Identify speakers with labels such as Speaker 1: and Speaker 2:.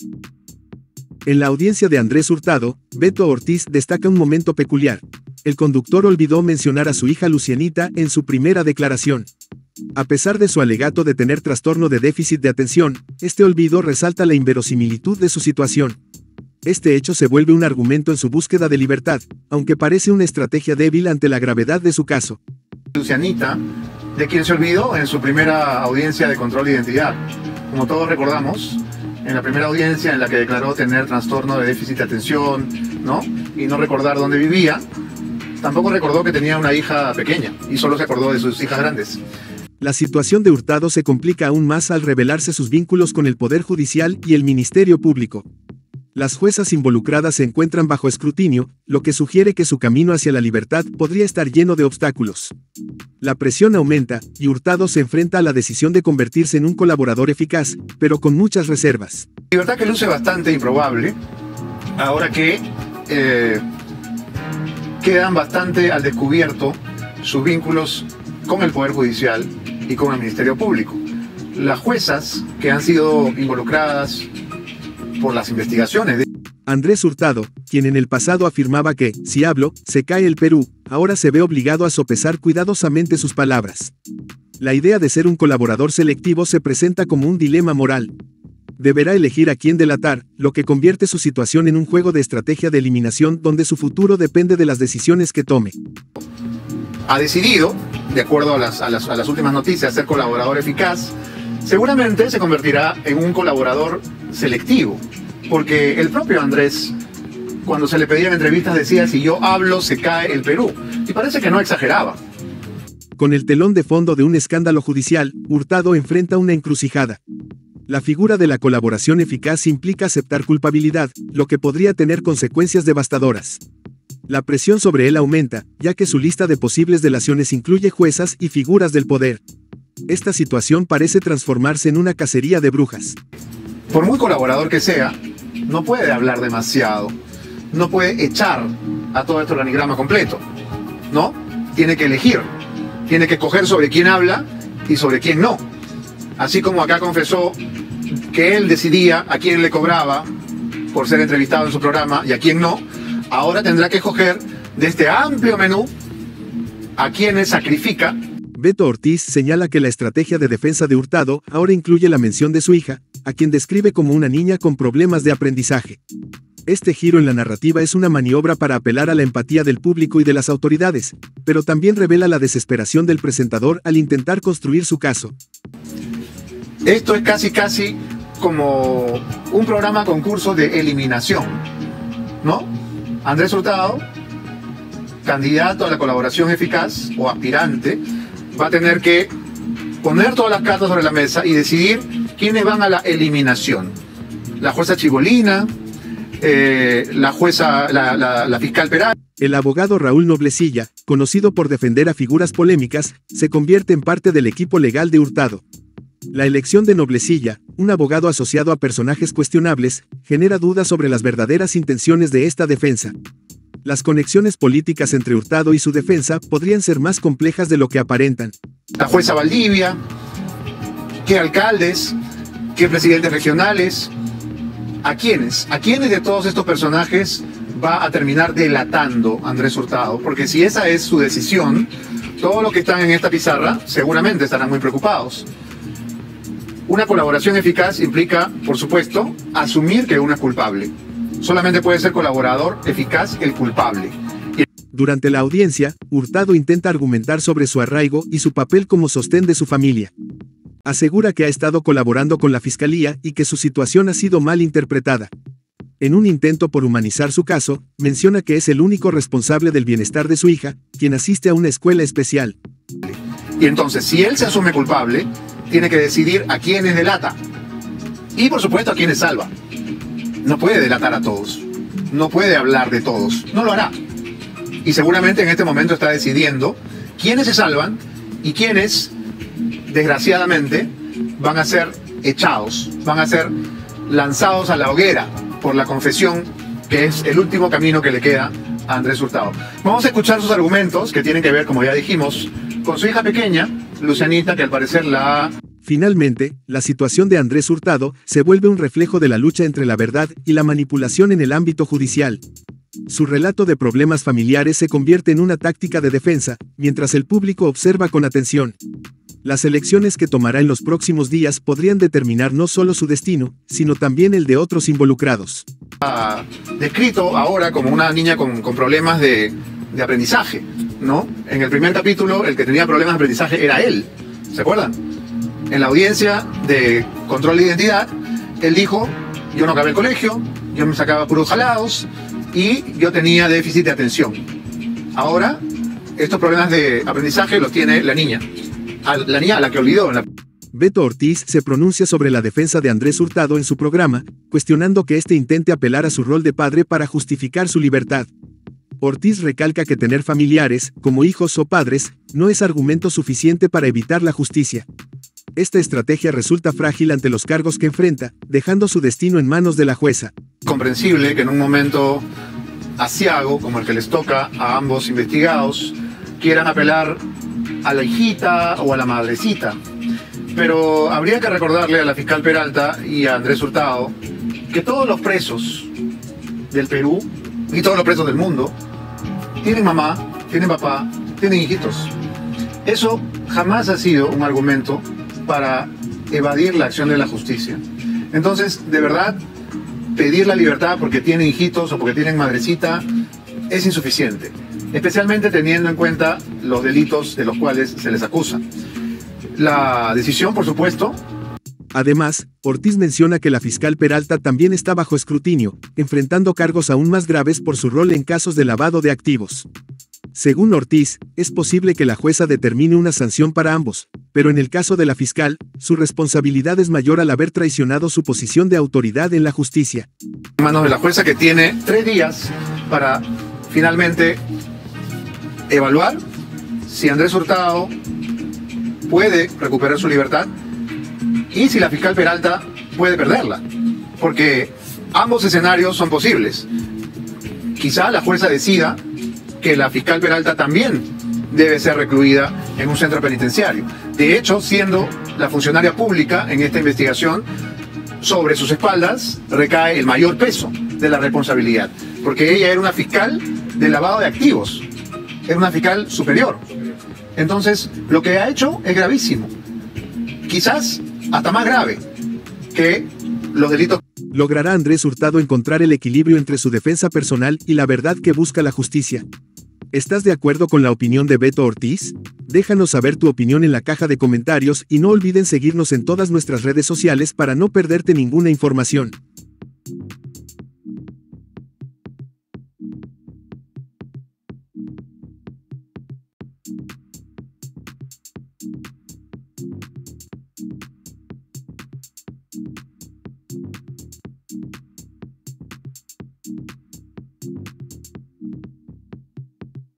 Speaker 1: En la audiencia de Andrés Hurtado, Beto Ortiz destaca un momento peculiar. El conductor olvidó mencionar a su hija Lucianita en su primera declaración. A pesar de su alegato de tener trastorno de déficit de atención, este olvido resalta la inverosimilitud de su situación. Este hecho se vuelve un argumento en su búsqueda de libertad, aunque parece una estrategia débil ante la gravedad de su caso.
Speaker 2: Lucianita, de quien se olvidó en su primera audiencia de control de identidad. Como todos recordamos, en la primera audiencia en la que declaró tener trastorno de déficit de atención, ¿no? Y no recordar dónde vivía, tampoco recordó que tenía una hija pequeña y solo se acordó de sus hijas grandes.
Speaker 1: La situación de Hurtado se complica aún más al revelarse sus vínculos con el Poder Judicial y el Ministerio Público. Las juezas involucradas se encuentran bajo escrutinio, lo que sugiere que su camino hacia la libertad podría estar lleno de obstáculos. La presión aumenta, y Hurtado se enfrenta a la decisión de convertirse en un colaborador eficaz, pero con muchas reservas.
Speaker 2: Libertad que luce bastante improbable, ahora que quedan bastante al descubierto sus vínculos con el Poder Judicial y con el Ministerio Público. Las juezas que han sido involucradas por las investigaciones de
Speaker 1: Andrés Hurtado, quien en el pasado afirmaba que, si hablo, se cae el Perú, ahora se ve obligado a sopesar cuidadosamente sus palabras. La idea de ser un colaborador selectivo se presenta como un dilema moral. Deberá elegir a quién delatar, lo que convierte su situación en un juego de estrategia de eliminación donde su futuro depende de las decisiones que tome.
Speaker 2: Ha decidido, de acuerdo a las últimas noticias, ser colaborador eficaz. Seguramente se convertirá en un colaborador selectivo, porque el propio Andrés, cuando se le pedían entrevistas, decía: si yo hablo, se cae el Perú. Y parece que no exageraba.
Speaker 1: Con el telón de fondo de un escándalo judicial, Hurtado enfrenta una encrucijada. La figura de la colaboración eficaz implica aceptar culpabilidad, lo que podría tener consecuencias devastadoras. La presión sobre él aumenta, ya que su lista de posibles delaciones incluye juezas y figuras del poder. Esta situación parece transformarse en una cacería de brujas.
Speaker 2: Por muy colaborador que sea, no puede hablar demasiado, no puede echar a todo este organigrama completo, ¿no? Tiene que elegir, tiene que escoger sobre quién habla y sobre quién no. Así como acá confesó que él decidía a quién le cobraba por ser entrevistado en su programa y a quién no, ahora tendrá que escoger de este amplio menú a quienes sacrifica.
Speaker 1: Beto Ortiz señala que la estrategia de defensa de Hurtado ahora incluye la mención de su hija, a quien describe como una niña con problemas de aprendizaje. Este giro en la narrativa es una maniobra para apelar a la empatía del público y de las autoridades, pero también revela la desesperación del presentador al intentar construir su caso.
Speaker 2: Esto es casi como un programa concurso de eliminación, ¿no? Andrés Hurtado, candidato a la colaboración eficaz o aspirante, va a tener que poner todas las cartas sobre la mesa y decidir quiénes van a la eliminación. La jueza Chibolina, la fiscal Peral.
Speaker 1: El abogado Raúl Noblecilla, conocido por defender a figuras polémicas, se convierte en parte del equipo legal de Hurtado. La elección de Noblecilla, un abogado asociado a personajes cuestionables, genera dudas sobre las verdaderas intenciones de esta defensa. Las conexiones políticas entre Hurtado y su defensa podrían ser más complejas de lo que aparentan.
Speaker 2: La jueza Valdivia, ¿qué alcaldes? ¿Qué presidentes regionales? ¿A quiénes? ¿A quiénes de todos estos personajes va a terminar delatando Andrés Hurtado? Porque si esa es su decisión, todos los que están en esta pizarra seguramente estarán muy preocupados. Una colaboración eficaz implica, por supuesto, asumir que uno es culpable. Solamente puede ser colaborador eficaz el culpable.
Speaker 1: Durante la audiencia, Hurtado intenta argumentar sobre su arraigo y su papel como sostén de su familia. Asegura que ha estado colaborando con la fiscalía y que su situación ha sido mal interpretada. En un intento por humanizar su caso, menciona que es el único responsable del bienestar de su hija, quien asiste a una escuela especial.
Speaker 2: Y entonces, si él se asume culpable, tiene que decidir a quiénes delata. Y por supuesto a quiénes salva. No puede delatar a todos. No puede hablar de todos. No lo hará. Y seguramente en este momento está decidiendo quiénes se salvan y quiénes, desgraciadamente, van a ser echados, van a ser lanzados a la hoguera por la confesión, que es el último camino que le queda a Andrés Hurtado. Vamos a escuchar sus argumentos, que tienen que ver, como ya dijimos, con su hija pequeña, Lucianita, que al parecer la ha
Speaker 1: Finalmente, la situación de Andrés Hurtado se vuelve un reflejo de la lucha entre la verdad y la manipulación en el ámbito judicial. Su relato de problemas familiares se convierte en una táctica de defensa, mientras el público observa con atención. Las elecciones que tomará en los próximos días podrían determinar no solo su destino, sino también el de otros involucrados.
Speaker 2: Descrito ahora como una niña con problemas de aprendizaje, ¿no? En el primer capítulo, el que tenía problemas de aprendizaje era él, ¿se acuerdan? En la audiencia de control de identidad, él dijo, yo no acabé el colegio, yo me sacaba puros jalados y yo tenía déficit de atención. Ahora, estos problemas de aprendizaje los tiene la niña a la que olvidó.
Speaker 1: Beto Ortiz se pronuncia sobre la defensa de Andrés Hurtado en su programa, cuestionando que éste intente apelar a su rol de padre para justificar su libertad. Ortiz recalca que tener familiares, como hijos o padres, no es argumento suficiente para evitar la justicia. Esta estrategia resulta frágil ante los cargos que enfrenta, dejando su destino en manos de la jueza.
Speaker 2: Comprensible que en un momento aciago, como el que les toca a ambos investigados, quieran apelar a la hijita o a la madrecita. Pero habría que recordarle a la fiscal Peralta y a Andrés Hurtado que todos los presos del Perú y todos los presos del mundo tienen mamá, tienen papá, tienen hijitos. Eso jamás ha sido un argumento para evadir la acción de la justicia. Entonces, de verdad, pedir la libertad porque tienen hijitos o porque tienen madrecita es insuficiente, especialmente teniendo en cuenta los delitos de los cuales se les acusa. La decisión, por supuesto.
Speaker 1: Además, Ortiz menciona que la fiscal Peralta también está bajo escrutinio, enfrentando cargos aún más graves por su rol en casos de lavado de activos. Según Ortiz, es posible que la jueza determine una sanción para ambos, pero en el caso de la fiscal, su responsabilidad es mayor al haber traicionado su posición de autoridad en la justicia.
Speaker 2: En manos de la jueza, que tiene 3 días para finalmente evaluar si Andrés Hurtado puede recuperar su libertad y si la fiscal Peralta puede perderla, porque ambos escenarios son posibles. Quizá la jueza decida que la fiscal Peralta también debe ser recluida en un centro penitenciario. De hecho, siendo la funcionaria pública en esta investigación, sobre sus espaldas recae el mayor peso de la responsabilidad, porque ella era una fiscal de lavado de activos, era una fiscal superior. Entonces, lo que ha hecho es gravísimo, quizás hasta más grave que los delitos.
Speaker 1: ¿Logrará Andrés Hurtado encontrar el equilibrio entre su defensa personal y la verdad que busca la justicia? ¿Estás de acuerdo con la opinión de Beto Ortiz? Déjanos saber tu opinión en la caja de comentarios y no olviden seguirnos en todas nuestras redes sociales para no perderte ninguna información.